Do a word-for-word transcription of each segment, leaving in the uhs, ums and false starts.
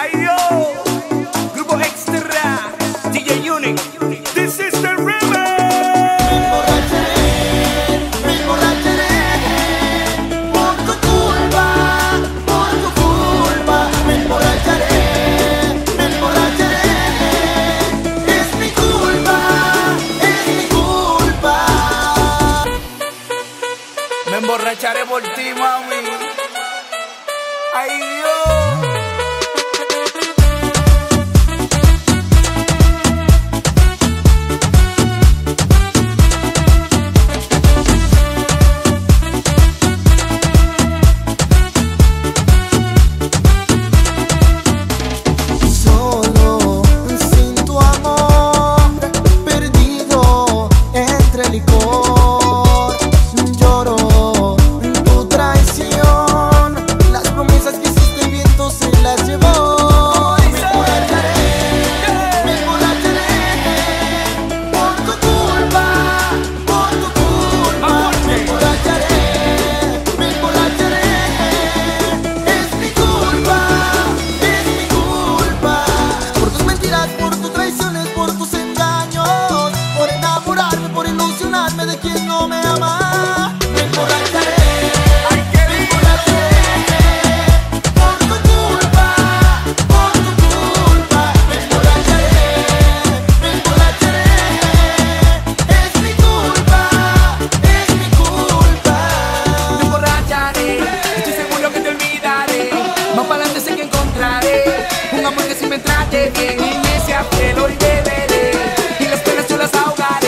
Ay yo, Grupo Extra, D J Unique, this is the remix. Me emborracharé por ti, mami. Ay, Dios. Solo sin tu amor, perdido entre licor. De quien no me ama, me emborracharé, me emborracharé, por tu culpa, por tu culpa, me emborracharé, me emborracharé, es mi culpa, es mi culpa. Me emborracharé, estoy seguro que te olvidaré, más para adelante sé que encontraré un amor que siempre trate bien y me sea fiel, hoy beberé y las penas yo las ahogaré.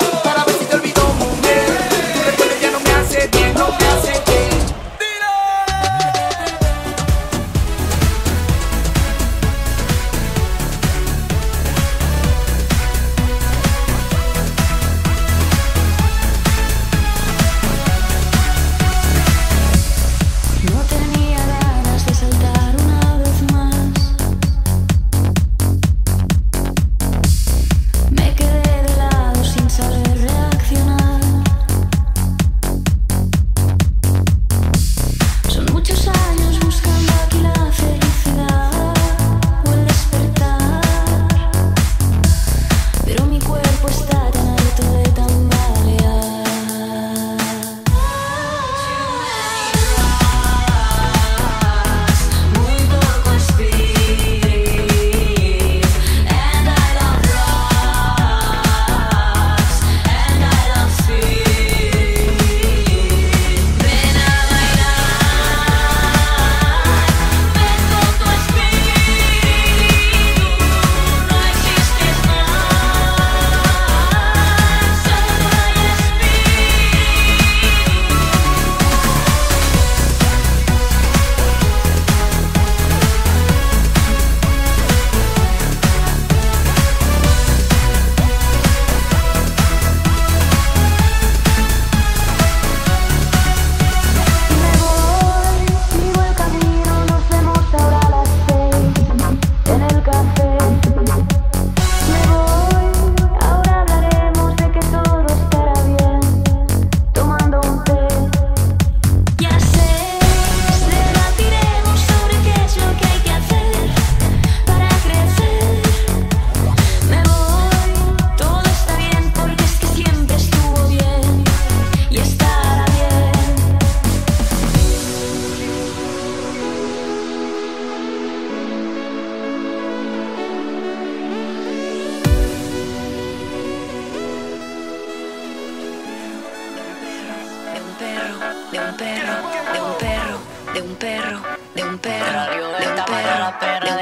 de un perro, de un perro, de un perro, de un perro, de un perro, de un perro,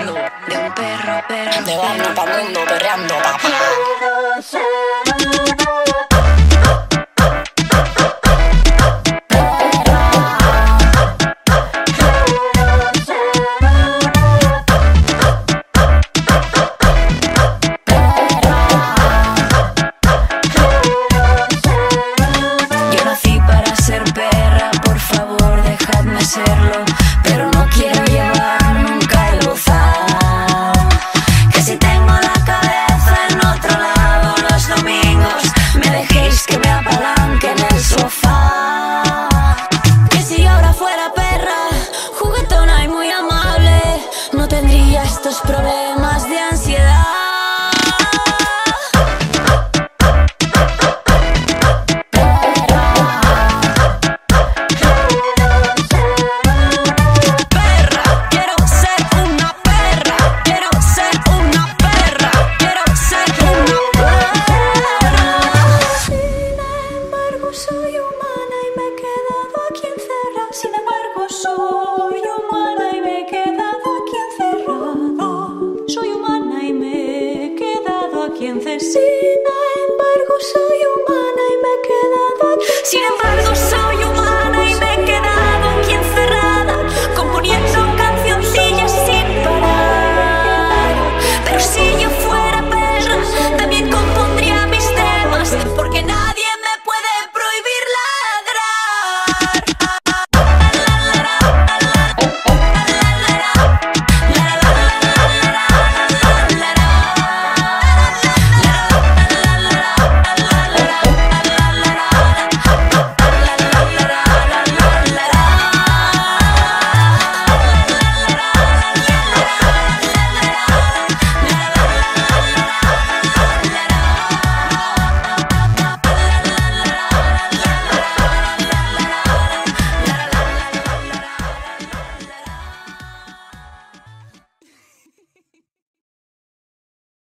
de un perro, perro. De barrio pa' mundo perreando, papá. Pero no quiero llevar nunca el bozal. Que si tengo la cabeza en otro lado los domingos me estos problemas de ansiedad.